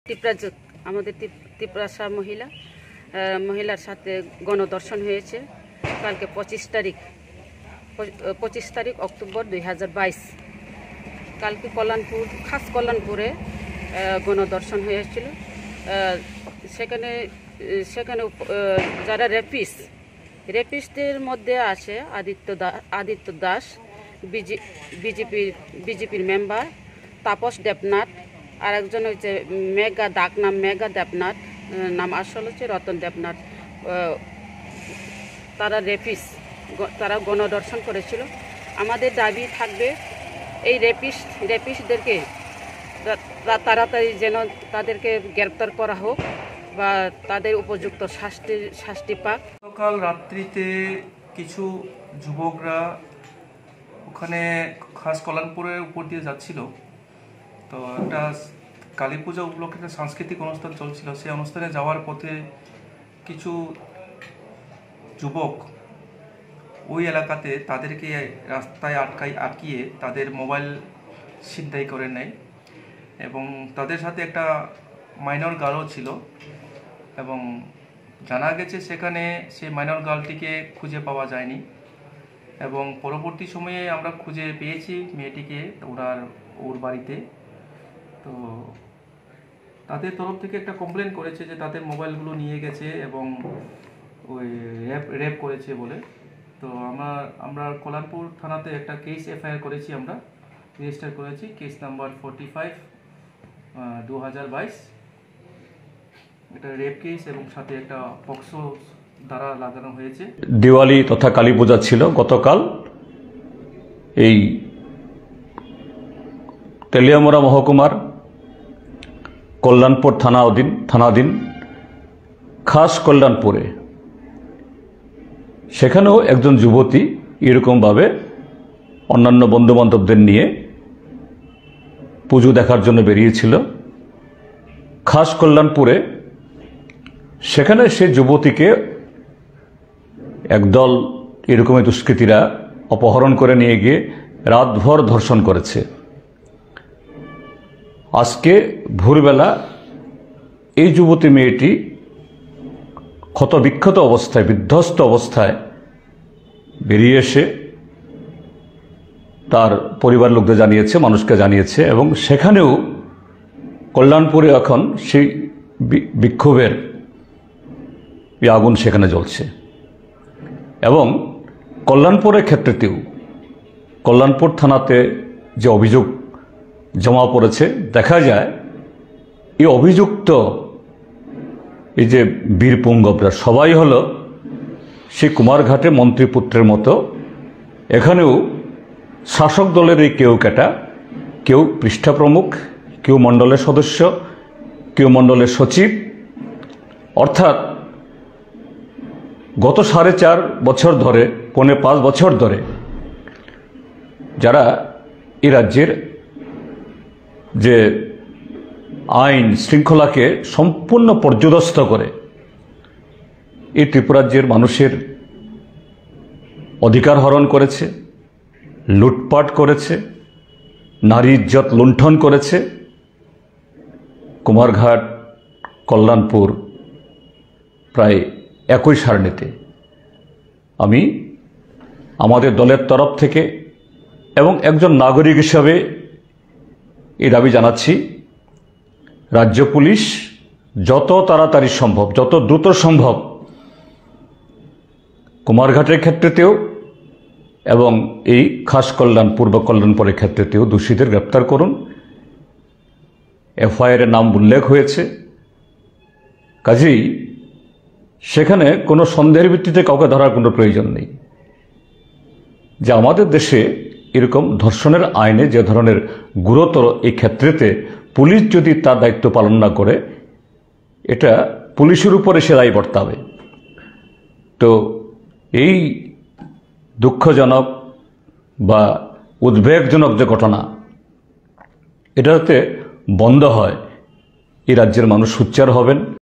তিপ্রাজুত আমাদের তিপ্রাসা মহিলার সাথে গণধর্ষণ হয়েছে কালকে 25 তারিখ অক্টোবর 2022। কালকে খাস কল্যাণপুরে গণধর্ষণ হয়েছিল। সেখানে যারা রেপিস্টদের মধ্যে আছে আদিত্য দাস, বিজেপির মেম্বার তাপস দেবনাথ, আর একজন হচ্ছে মেঘা দেবনাথ, নাম আসল হচ্ছে রতন দেবনাথ। তারা গণধর্ষণ করেছিল। আমাদের দাবি থাকবে এই রেপিস্টদেরকে তাড়াতাড়ি যেন তাদেরকে গ্রেপ্তার করা হোক বা তাদের উপযুক্ত শাস্তি পাক। গতকাল রাত্রিতে কিছু যুবকরা ওখানে খাস কল্যাণপুরের উপর দিয়ে যাচ্ছিল, তো একটা কালী পূজা উপলক্ষে একটা সাংস্কৃতিক অনুষ্ঠান চলছিল। সেই অনুষ্ঠানে যাওয়ার পথে কিছু যুবক ওই এলাকাতে তাদেরকে রাস্তায় আটকিয়ে তাদের মোবাইল ছিনতাই করে নেয় এবং তাদের সাথে একটা মাইনর গার্লও ছিল এবং জানা গেছে সেখানে সেই মাইনর গার্লটিকে খুঁজে পাওয়া যায়নি এবং পরবর্তী সময়ে আমরা খুঁজে পেয়েছি মেয়েটিকে ওর বাড়িতে। তো তাদের তরফ থেকে একটা কমপ্লেন করেছে যে তাদের মোবাইলগুলো নিয়ে গেছে এবং ওই রেপ করেছে বলে। তো আমরা কল্যাণপুর থানাতে একটা কেস এফআইআর করেছি, আমরা রেজিস্টার করেছি, কেস নাম্বার 45/2022। এটা রেপ কেস এবং সাথে একটা পক্সো দ্বারা লাগানো হয়েছে। দিওয়ালি তথা কালী পূজা ছিল গতকাল। এই তেলিয়ামুড়া মহকুমার কল্যাণপুর থানাধীন খাস কল্যাণপুরে সেখানেও একজন যুবতী এরকমভাবে অন্যান্য বন্ধুবান্ধবদের নিয়ে পুজো দেখার জন্য বেরিয়েছিল খাস কল্যাণপুরে। সেখানে সে যুবতীকে একদল এরকমই দুষ্কৃতীরা অপহরণ করে নিয়ে গিয়ে রাতভর ধর্ষণ করেছে। আজকে ভোরবেলা এই যুবতী মেয়েটি ক্ষতবিক্ষত অবস্থায়, বিধ্বস্ত অবস্থায় বেরিয়ে এসে তার পরিবার লোকদের জানিয়েছে, মানুষকে জানিয়েছে এবং সেখানেও কল্যাণপুরে এখন সেই বিক্ষোভের আগুন সেখানে জ্বলছে। এবং কল্যাণপুরের ক্ষেত্রেতেও কল্যাণপুর থানাতে যে অভিযোগ জমা পড়েছে, দেখা যায় এই অভিযুক্ত এই যে বীরপুঙ্গবরা সবাই হলো সেই কুমারঘাটে মন্ত্রীপুত্রের মতো। এখানেও শাসক দলের এই কেউ পৃষ্ঠা প্রমুখ, কেউ মণ্ডলের সদস্য, কেউ মণ্ডলের সচিব। অর্থাৎ গত 4.5 বছর ধরে, 4.5 বছর ধরে যারা এই রাজ্যের যে আইন শৃঙ্খলাকে সম্পূর্ণ পর্যদস্ত করে এই ত্রিপুরাজ্যের মানুষের অধিকার হরণ করেছে, লুটপাট করেছে, নারী ইজ্জত লুণ্ঠন করেছে, কুমারঘাট কল্যাণপুর প্রায় একই সারণীতে আমি আমাদের দলের তরফ থেকে এবং একজন নাগরিক হিসাবে এই দাবি জানাচ্ছি, রাজ্য পুলিশ যত তাড়াতাড়ি সম্ভব, যত দ্রুত সম্ভব কুমারঘাটের ক্ষেত্রেতেও এবং এই খাস পূর্ব কল্যাণপুরের ক্ষেত্রেতেও দোষীদের গ্রেপ্তার করুন। এফআইআর নাম উল্লেখ হয়েছে, কাজেই সেখানে কোনো সন্দেহের ভিত্তিতে কাউকে ধরার কোনো প্রয়োজন নেই। যে আমাদের দেশে এরকম ধর্ষণের আইনে যে ধরনের গুরুতর এই ক্ষেত্রেতে পুলিশ যদি তার দায়িত্ব পালন না করে, এটা পুলিশের উপরে সে দায়ী বর্তাবে। তো এই দুঃখজনক বা উদ্বেগজনক যে ঘটনা, এটা যাতে বন্ধ হয়, এই রাজ্যের মানুষ সোচ্চার হবেন।